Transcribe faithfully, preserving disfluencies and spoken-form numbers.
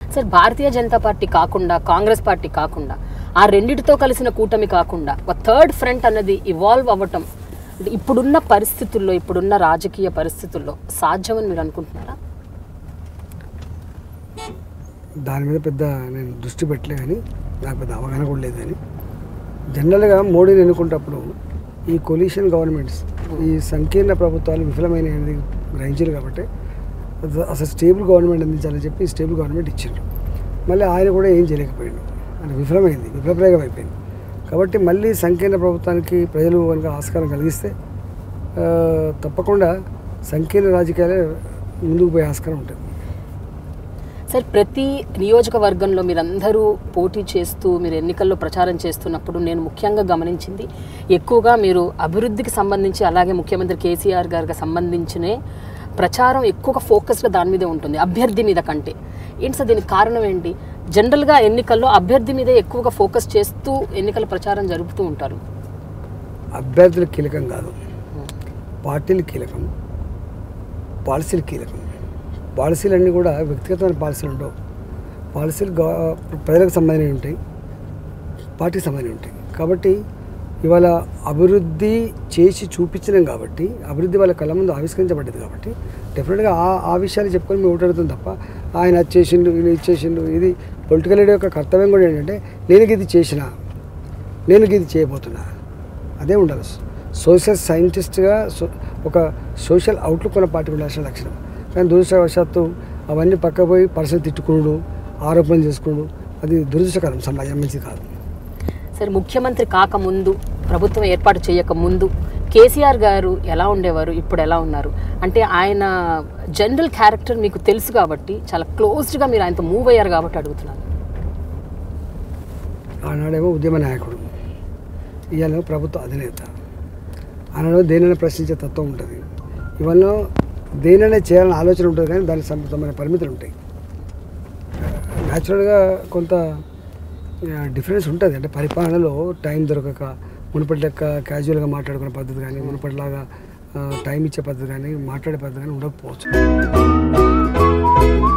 Sir Bharatiya Janata party కాకుండా Congress party కాకుండా ఆ రెండిటితో కలిసిన కూటమి కాకుండా ఒక థర్డ్ ఫ్రంట్ అన్నది ఇవాల్వ్ అవ్వటం ఇప్పుడున్న పరిస్థితుల్లో ఇప్పుడున్న రాజకీయ పరిస్థితుల్లో సాధ్యమని మీరు అనుకుంటున్నారా? దాని మీద పెద్ద నేను దృష్టి పెట్టలే కానీ నాకు పెద్ద అవగాహన కూడా లేదు. కానీ జనరల్గా మోడీని ఎన్నుకున్నప్పుడు ఈ కొలీషన్ గవర్నమెంట్స్ ఈ సంకీర్ణ ప్రభుత్వాలు విఫలమైనది గ్రహించారు కాబట్టి అసలు స్టేబుల్ గవర్నమెంట్ అందించాలని చెప్పి స్టేబుల్ గవర్నమెంట్ ఇచ్చిండ్రు. మళ్ళీ ఆయన కూడా ఏం చేయలేకపోయాడు, అంటే విఫలమైంది, విఫలప్రయోగం అయిపోయింది. కాబట్టి మళ్ళీ సంకీర్ణ ప్రభుత్వానికి ప్రజలు కనుక ఆస్కారం కలిగిస్తే తప్పకుండా సంకీర్ణ రాజకీయాలే ముందుకు పోయే ఆస్కారం ఉంటుంది. సార్ ప్రతి నియోజకవర్గంలో మీరందరూ పోటీ చేస్తూ మీరు ఎన్నికల్లో ప్రచారం చేస్తున్నప్పుడు నేను ముఖ్యంగా గమనించింది ఎక్కువగా మీరు అభివృద్ధికి సంబంధించి అలాగే ముఖ్యమంత్రి కేసీఆర్ గారికి సంబంధించినే ప్రచారం ఎక్కువగా ఫోకస్గా దాని మీదే ఉంటుంది, అభ్యర్థి మీద కంటే. ఏంటి సార్ దీనికి కారణం ఏంటి? జనరల్గా ఎన్నికల్లో అభ్యర్థి మీదే ఎక్కువగా ఫోకస్ చేస్తూ ఎన్నికల ప్రచారం జరుపుతూ ఉంటారు. అభ్యర్థులు కీలకం కాదు, పార్టీలు కీలకం, పాలసీలు కీలకం. పాలసీలు అన్నీ కూడా వ్యక్తిగతమైన పాలసీలు ఉండవు. పాలసీలు ప్రజలకు సంబంధించి ఉంటాయి, పార్టీకి సంబంధించి ఉంటాయి. కాబట్టి ఇవాళ అభివృద్ధి చేసి చూపించినాం కాబట్టి, అభివృద్ధి వాళ్ళ కళ్ళ ముందు ఆవిష్కరించబడ్డది కాబట్టి డెఫినెట్గా ఆ ఆ విషయాలు చెప్పుకొని మేము ఓటాడుతుంది తప్ప ఆయన వచ్చేసిండు ఈయన ఇచ్చేసిండు. ఇది పొలిటికల్ లీడర్ యొక్క కర్తవ్యం కూడా ఏంటంటే నేను ఇది చేసిన, నేను ఇది చేయబోతున్నా, అదే ఉండాలి. సోషల్ సైంటిస్ట్గా సో ఒక సోషల్ అవుట్లుక్ ఉన్న పార్టీ ఉండాల్సిన లక్షణం. కానీ దురదృష్టవశాత్తు అవన్నీ పక్క పోయి పర్సనల్ తిట్టుకున్నాడు, ఆరోపణలు చేసుకున్నాడు, అది దురదృష్టకరం, సమాజం మంచిది కాదు. సరే ముఖ్యమంత్రి కాకముందు, ప్రభుత్వం ఏర్పాటు చేయకముందు కేసీఆర్ గారు ఎలా ఉండేవారు, ఇప్పుడు ఎలా ఉన్నారు? అంటే ఆయన జనరల్ క్యారెక్టర్ మీకు తెలుసు కాబట్టి చాలా క్లోజ్డ్గా మీరు ఆయనతో మూవ్ అయ్యారు కాబట్టి అడుగుతున్నాను. ఆనాడేమో ఉద్యమ నాయకుడు, ఇవాళ ప్రభుత్వ అధినేత. ఆనాడు దేనైనా ప్రశ్నించే తత్వం ఉంటుంది, ఇవాళ దేనైనా చేయాలని ఆలోచన ఉంటుంది, కానీ దానికి సంబంధమైన పరిమితులు ఉంటాయి. న్యాచురల్గా కొంత డిఫరెన్స్ ఉంటుంది. అంటే పరిపాలనలో టైం దొరకక మునుపటి లెక్క క్యాజువల్గా మాట్లాడుకునే పద్ధతి కానీ మునుపటిలాగా టైం ఇచ్చే పద్ధతి కానీ మాట్లాడే పద్ధతి కానీ ఉండకపోవచ్చు.